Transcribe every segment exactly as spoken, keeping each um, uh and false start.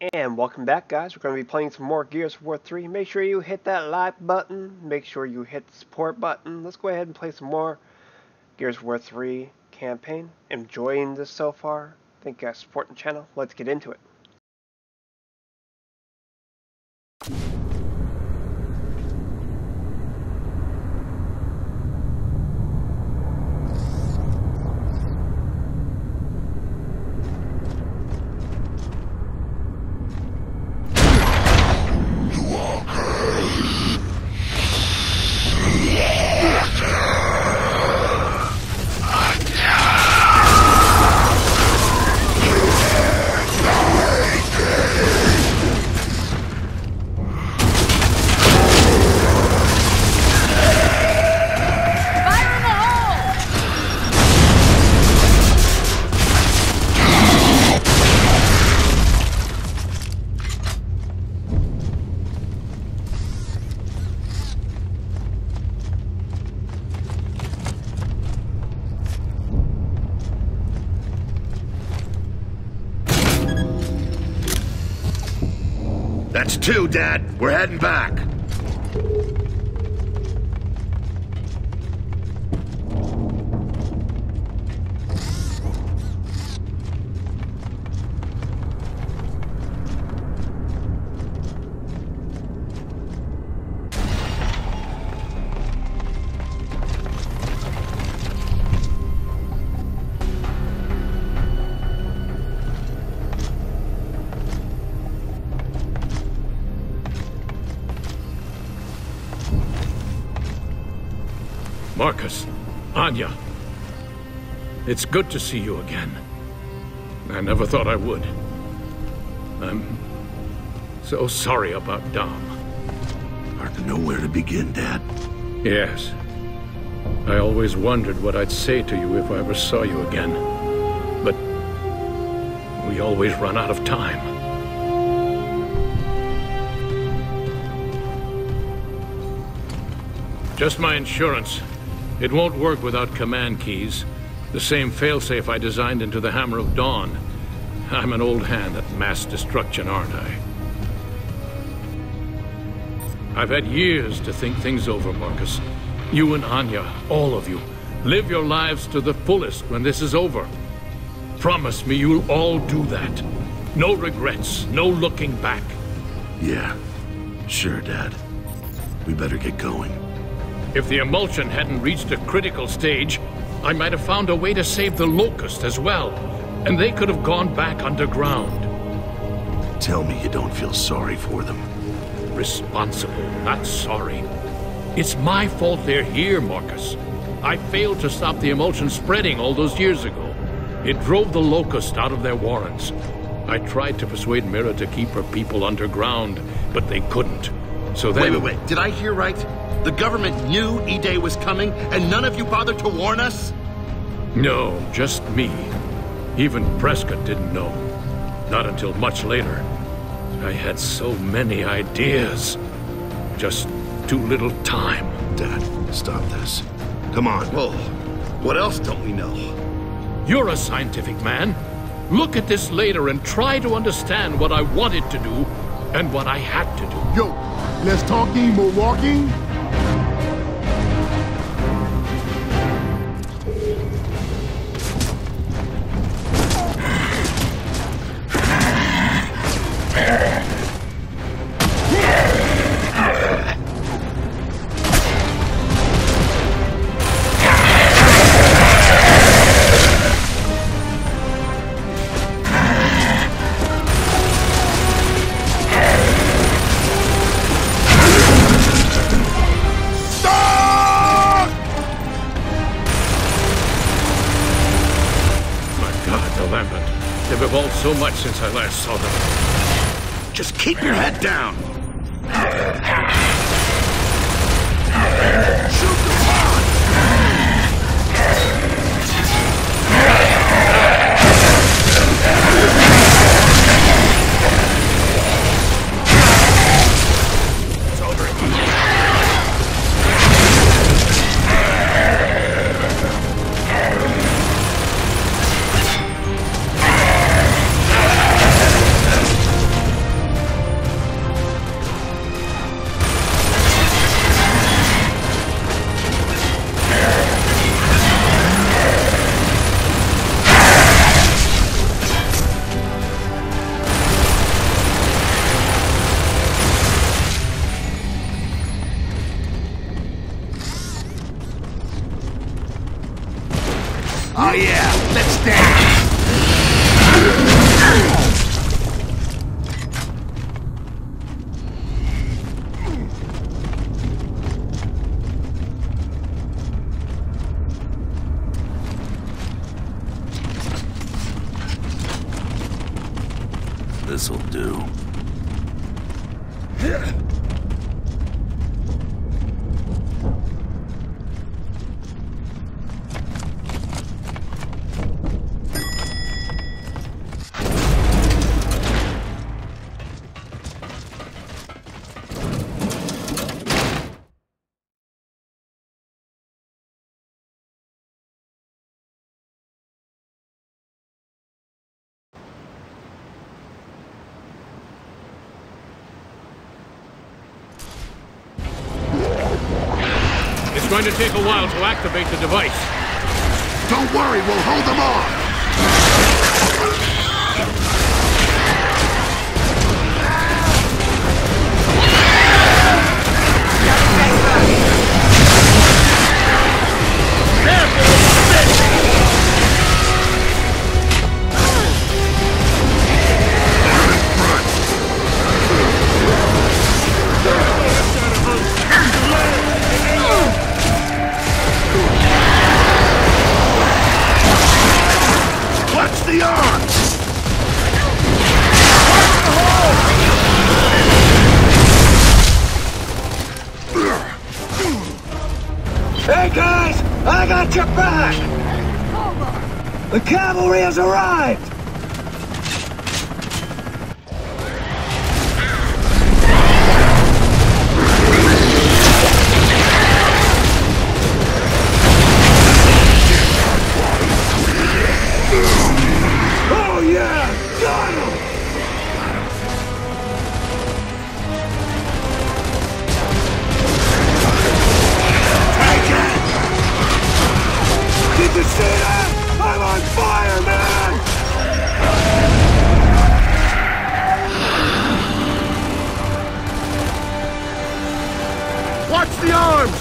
And welcome back, guys. We're going to be playing some more Gears of War three. Make sure you hit that like button. Make sure you hit the support button. Let's go ahead and play some more Gears of War three campaign. Enjoying this so far? Thank you guys for supporting the channel. Let's get into it. That's two, Dad. We're heading back. Marcus, Anya, it's good to see you again. I never thought I would. I'm so sorry about Dom. Hard to know where to begin, Dad. Yes. I always wondered what I'd say to you if I ever saw you again. But we always run out of time. Just my insurance. It won't work without command keys. The same failsafe I designed into the Hammer of Dawn. I'm an old hand at mass destruction, aren't I? I've had years to think things over, Marcus. You and Anya, all of you, live your lives to the fullest when this is over. Promise me you'll all do that. No regrets, no looking back. Yeah, sure, Dad. We better get going. If the emulsion hadn't reached a critical stage, I might have found a way to save the Locust as well, and they could have gone back underground. Tell me you don't feel sorry for them. Responsible, not sorry. It's my fault they're here, Marcus. I failed to stop the emulsion spreading all those years ago. It drove the Locust out of their warrens. I tried to persuade Mira to keep her people underground, but they couldn't. So then... Wait, wait, wait. Did I hear right? The government knew E-Day was coming, and none of you bothered to warn us? No, just me. Even Prescott didn't know. Not until much later. I had so many ideas. Just too little time. Dad, stop this. Come on. Well, what else don't we know? You're a scientific man. Look at this later and try to understand what I wanted to do and what I had to do. Yo, let's talking more walking. They've evolved so much since I last saw them. Just keep your head down. Shoot the pod! It's over. Oh yeah, let's dance! This'll do. It's going to take a while to activate the device. Don't worry, we'll hold them off! The arms! Hey guys! I got your back! The cavalry has arrived! Did you see that? I'm on fire, man! Watch the arms!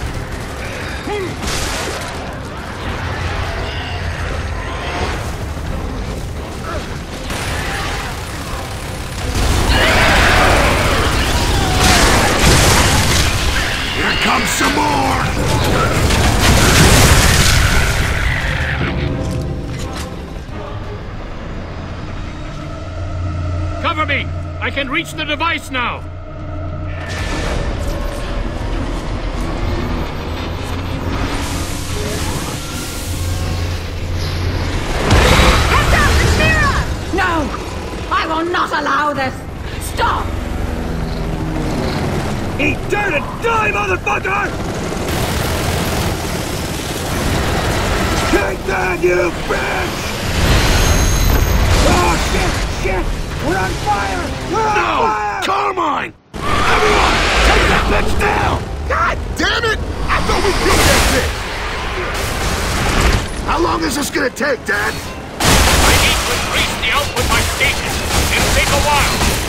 Here comes some more! Cover me! I can reach the device now! No! I will not allow this! Stop! Eat dirt and die, motherfucker! Take that, you bitch! Oh, shit, shit! We're on fire! We're on No! fire! Carmine! Everyone, take that bitch down! God damn it! I thought we killed that bitch! How long is this gonna take, Dad? I need to increase the output by station. It'll take a while.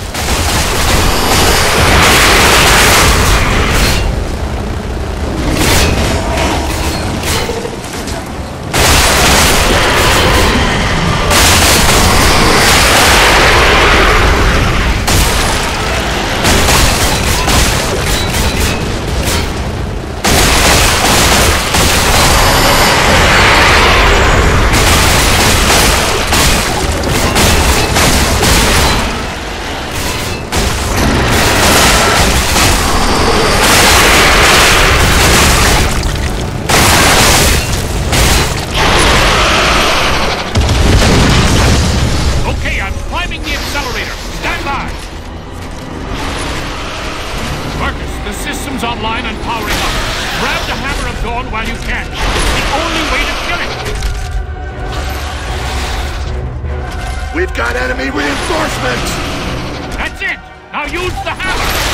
Online and powering up. Grab the Hammer of Dawn while you can. It's the only way to kill it. We've got enemy reinforcements! That's it! Now use the hammer!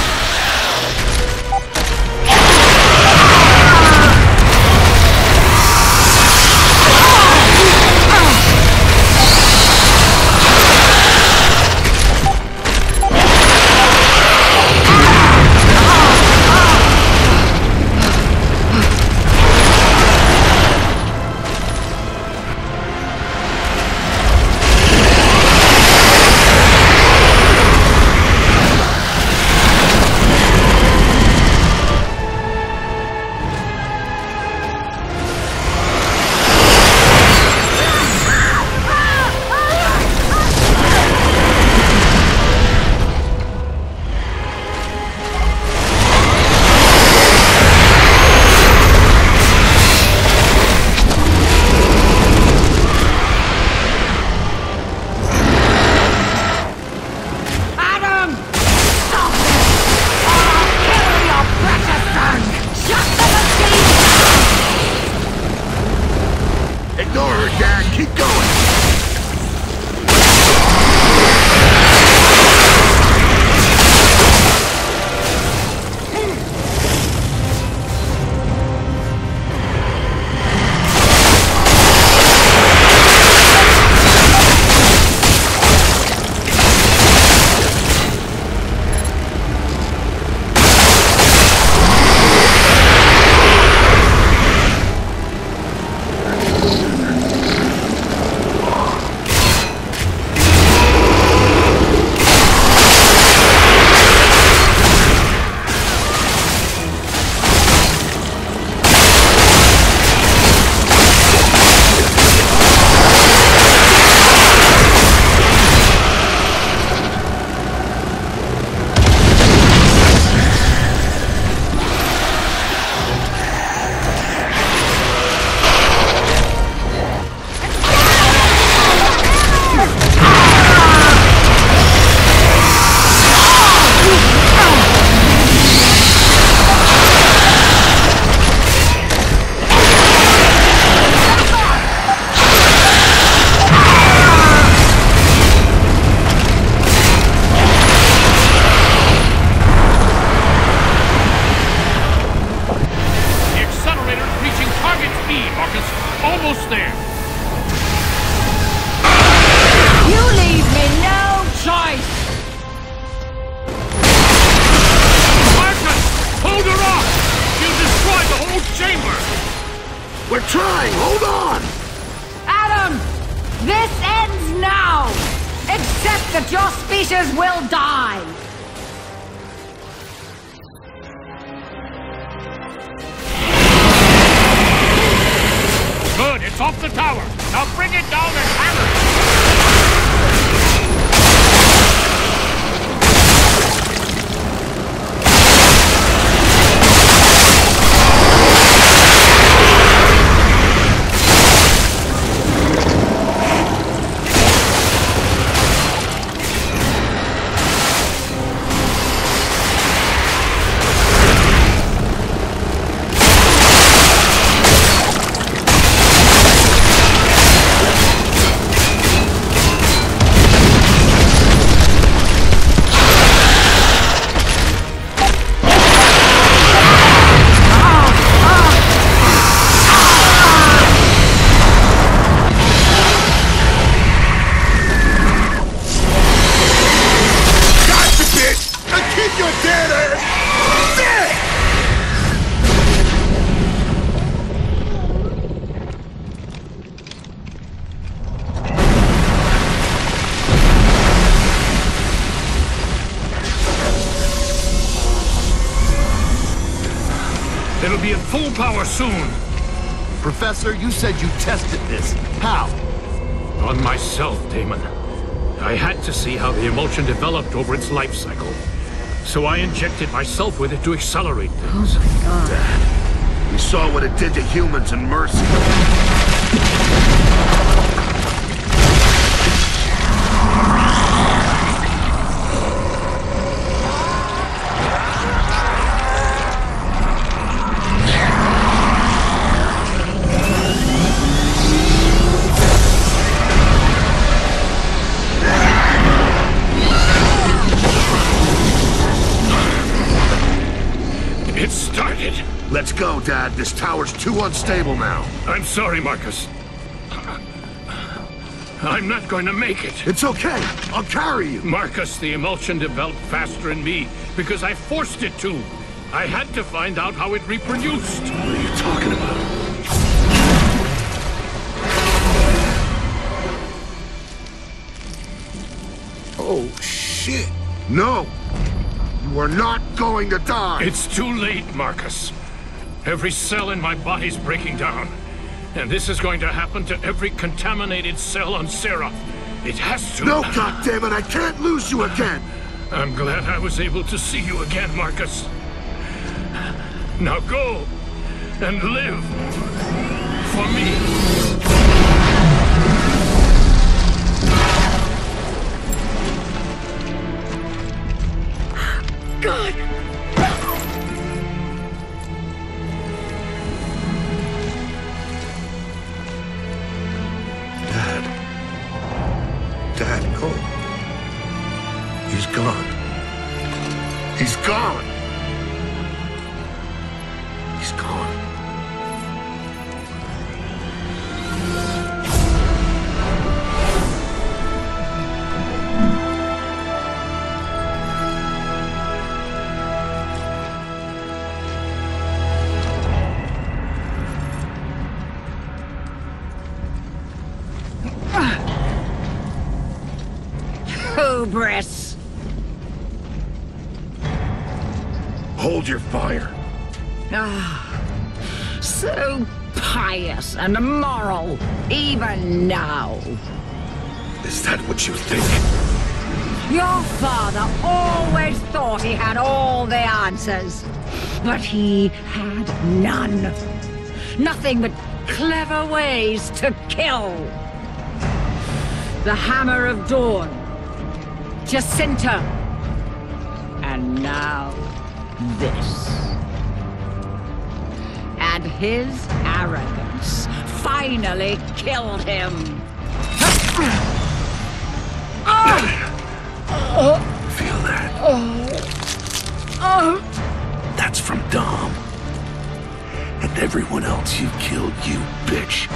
almost there! You leave me no choice! Marcus! Hold her off! She'll destroy the whole chamber! We're trying! Hold on! Adam! This ends now! Except that your species will die! Good, it's off the tower! Now bring it down and hammer it! It'll be at full power soon. Professor, you said you tested this. How? On myself, Damon. I had to see how the emulsion developed over its life cycle. So I injected myself with it to accelerate things. Oh my God. Dad, we saw what it did to humans in Mercy. It started. Let's go, Dad. This tower's too unstable now. I'm sorry, Marcus. I'm not going to make it. It's okay. I'll carry you. Marcus, the emulsion developed faster in me because I forced it to. I had to find out how it reproduced. What are you talking about? Oh, shit. No. You are not going to die. It's too late, Marcus. Every cell in my body's breaking down. And this is going to happen to every contaminated cell on Seraph. It has to. No, goddammit, I can't lose you again. I'm glad I was able to see you again, Marcus. Now go and live for me. God! Dad. Dad, no. He's gone. He's gone. He's gone. Hubris! Hold your fire. Ah, so pious and moral, even now. Is that what you think? Your father always thought he had all the answers, but he had none. Nothing but clever ways to kill. The Hammer of Dawn, Jacinta, and now this. And his arrogance finally killed him. Feel that? That's from Dom. And and everyone else you've killed, you bitch.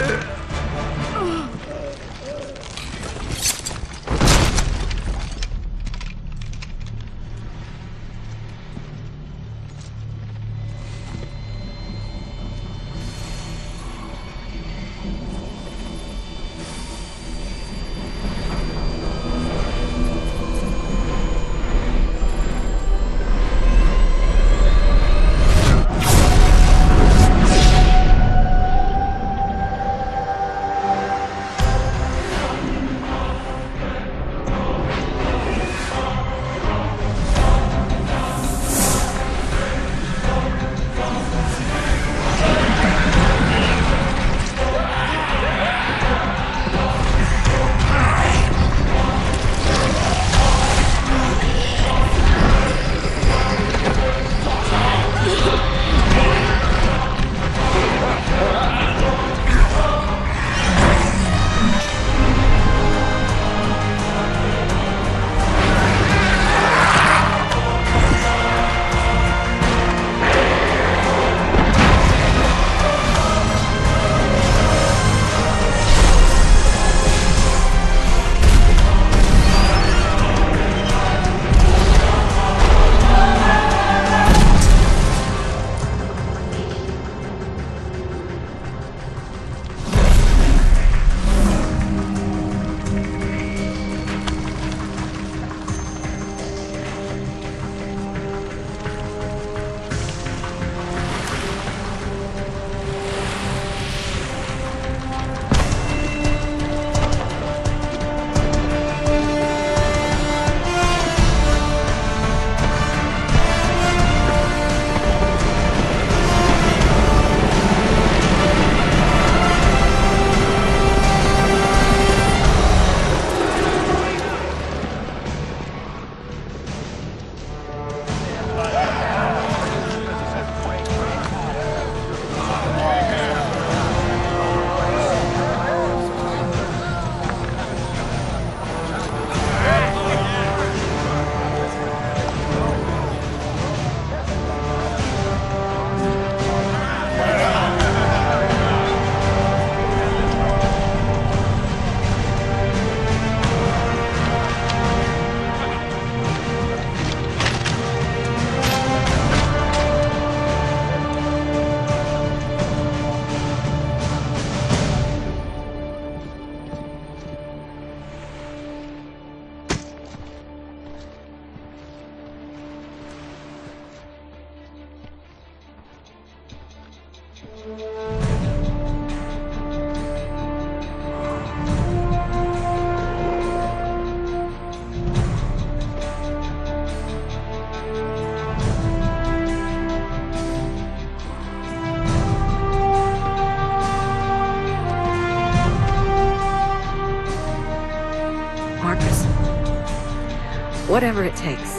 Whatever it takes.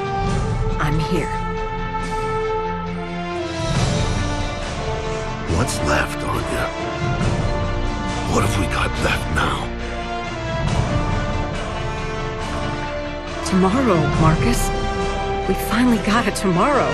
I'm here. What's left, Anya? What have we got left now? Tomorrow, Marcus. We finally got a tomorrow.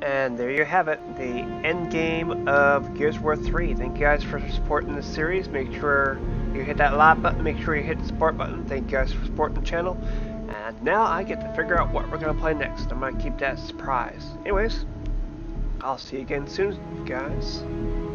And there you have it, the end game of Gears of War three. Thank you guys for supporting this series. Make sure you hit that like button, make sure you hit the support button. Thank you guys for supporting the channel. And now I get to figure out what we're going to play next. I'm going to keep that a surprise. Anyways, I'll see you again soon, guys.